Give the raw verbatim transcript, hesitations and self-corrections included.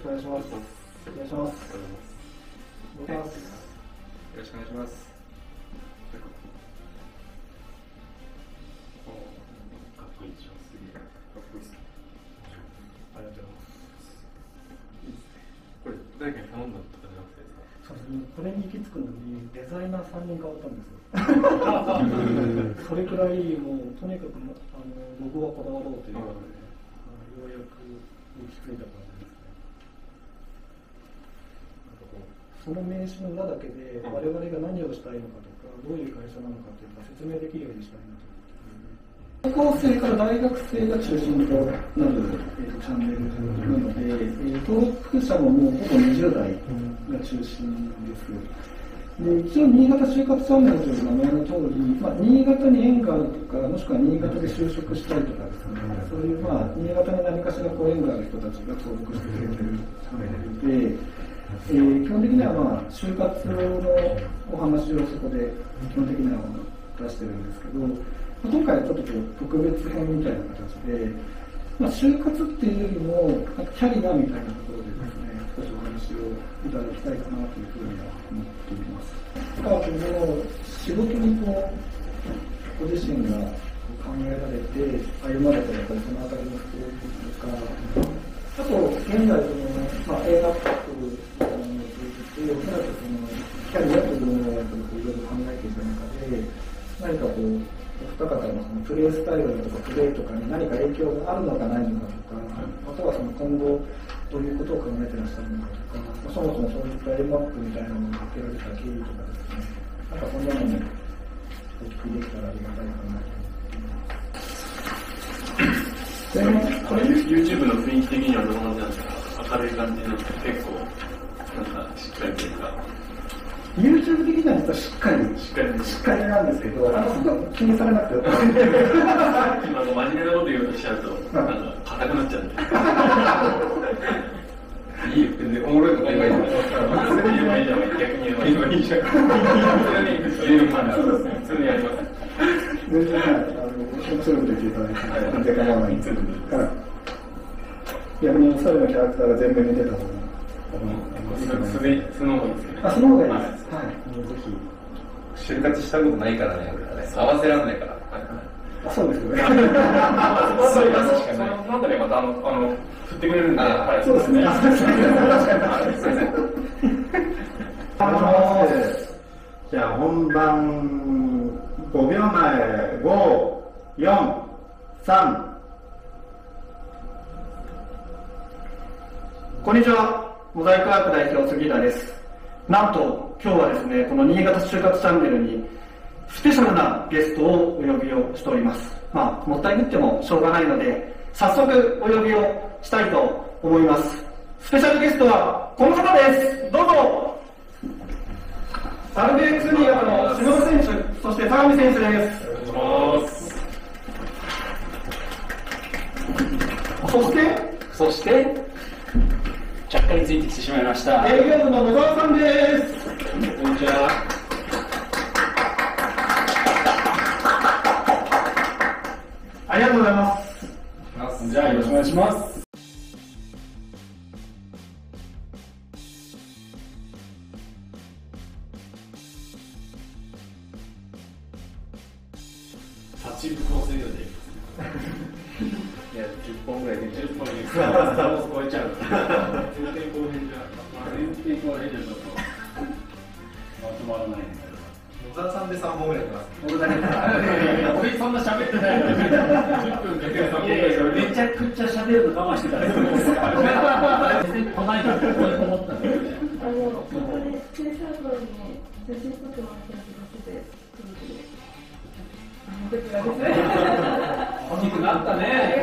くお願いします。お願いします。 よろしくお願いします。かっこいいでしょ。すげえかっこいいですね。 ありがとうございます。 いいですね。これ誰かに頼んだとかじゃなくてですか？ そうですね。これに行き着くのにデザイナーさんにん変わったんですよ。それくらいもうとにかくあのロゴはこだわろうということで、ようやく行き着いた感じですね。なんかこうその名刺の裏だけで我々が何をしたいのかとか、どういう会社なのかというか説明できるようにしたいなと思って、高校生から大学生が中心となる、えー、とチャンネルなので、えー、登録者ももうほぼにじゅう代が中心です。で一応、新潟就活チャンネルという名前の通り、まあ、新潟に縁があるとか、もしくは新潟で就職したいとかですね、そういう、まあ、新潟に何かしらこう縁がある人たちが登録してくれているチャンネルで、えー、基本的には、まあ、就活のお話をそこで基本的には出してるんですけど、まあ、今回はちょっとこう特別編みたいな形で、まあ、就活っていうよりも、なんかキャリアみたいなところでですね、少しお話をいただきたいかなというふうには思っています。だからこの仕事にこうご自身が考えられて歩まれたやっぱりそのあたりのストーリーとか、あと現在その、まあ、映画企画みたいなものを通じて、おそらくそのキャリアというものをやっぱりこういろいろ考えていく中で、何かこうお二方のそのプレイスタイルとかプレイとかに何か影響があるのかないのかとか、あとはその今後どういうことを考えてらっしゃるのかとか、そもそもそういった エムアップみたいなものをかけられた経緯とかですね、なんかそんなのもお聞きできたらありがたいかなと思います。 これ YouTube の雰囲気的にはどうなんですか？明るい感じの結構なんかしっかりというか。 YouTube 的には実はしっかり、 しっかり、 しっかりなんですけど、あの、そこは気にされなくて。 今の真面目なこと言おうとしちゃうと、なんか硬くなっちゃうんで。いいよ、全然おもろいこと言えばいいじゃないですか。普通に言えばいいじゃない、逆に言えばいい。言えばいいじゃん。普通に言えばいい。普通にやります。 全然、あの、面白いこと言っていただいて、全然構わないんですけど、逆にそういうキャラクターが全面に出た方が、 それ、その方がいいですね。 あ、その方がいいです。はい。ぜひ。就活したことないからね、俺はね。合わせらんないから。 あ、そうですよね。 そういう話しかない。そのあたりまた、あの、あの、振ってくれるんで、はい。 そうですね。あ、そうですね。確かに。すいません。 あのー、じゃあ本番ごびょうまえ、ご、よん、さん。 こんにちは。モザイクアーク代表杉田です。なんと今日はですね、この新潟就活チャンネルにスペシャルなゲストをお呼びをしております。まあもったいぶってもしょうがないので、早速お呼びをしたいと思います。スペシャルゲストはこの方です。どうぞ。アールビーエックス 新潟の篠田選手、そして相模選手です。 お願いします。 そしてそしてちゃっかりついてきてしまいました。 営業部の野沢さんです。 こんにちは。 ありがとうございます。 じゃあよろしくお願いします。 立ちぶ構成ができますね。 いや、じゅっぽんぐらいでじゅっぽんにスターも超えちゃう。 全然後編じゃ、まあ、全然後編じゃちょっとまとまらないんですけど。 野沢さんでさんぼんぐらいいきます。 俺だけだ。俺そんな喋ってないのに。じゅっぷんかけてさんぼんぐらい。めちゃくちゃ喋るの我慢してたんですよ。全然来ないからここに思ったんだよね。 あの、ここでスペースアートに写真撮ってもらったりとかしてて、大きくなったね。